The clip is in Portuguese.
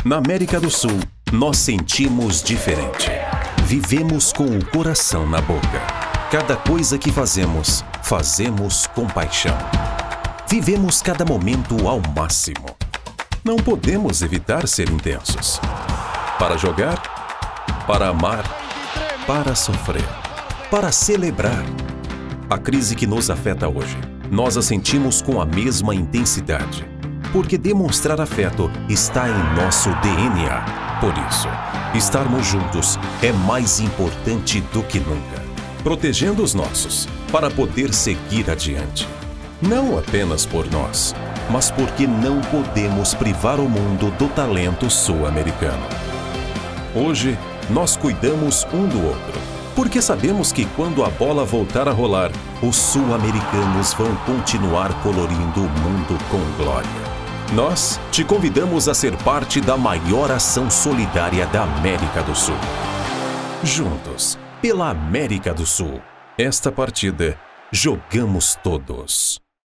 Na América do Sul, nós sentimos diferente. Vivemos com o coração na boca. Cada coisa que fazemos, fazemos com paixão. Vivemos cada momento ao máximo. Não podemos evitar ser intensos. Para jogar, para amar, para sofrer, para celebrar. A crise que nos afeta hoje, nós a sentimos com a mesma intensidade. Porque demonstrar afeto está em nosso DNA. Por isso, estarmos juntos é mais importante do que nunca. Protegendo os nossos, para poder seguir adiante. Não apenas por nós, mas porque não podemos privar o mundo do talento sul-americano. Hoje, nós cuidamos um do outro, porque sabemos que quando a bola voltar a rolar, os sul-americanos vão continuar colorindo o mundo com glória. Nós te convidamos a ser parte da maior ação solidária da América do Sul. Juntos, pela América do Sul. Esta partida, jogamos todos.